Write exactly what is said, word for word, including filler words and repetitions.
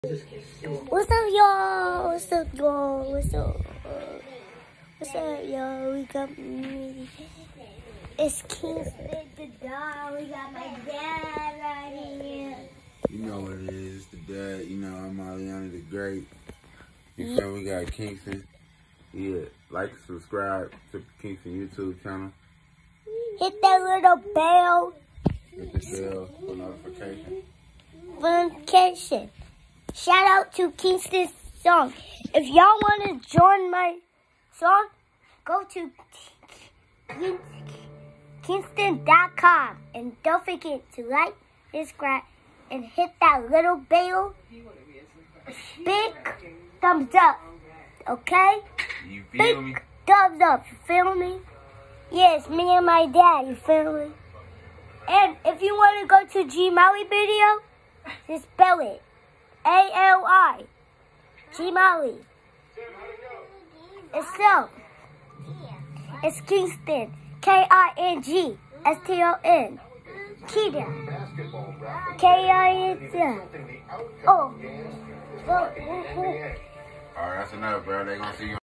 What's up, y'all? What's up, y'all? What's up? What's up, y'all? We got me. It's Kingston the dog. We got my dad right here. You know what it is, the dad. You know, I'm Aliana the Great. You feel we got Kingston. Yeah, like, subscribe to Kingston YouTube channel. Hit that little bell. Hit the bell for notification. Notification. Shout out to Kingston's song. If y'all want to join my song, go to Kingston dot com and don't forget to like, subscribe, and hit that little bell. Big thumbs up, okay? You feel Big me? thumbs up, you feel me? Yes, me and my dad, you feel me? And if you want to go to G-Molly video, just spell it. A L I. G-Molly. It's so. It's Kingston. K I N G S T O N. Keaton. K I N G. Oh. Alright, that's enough, bro. They gonna see you.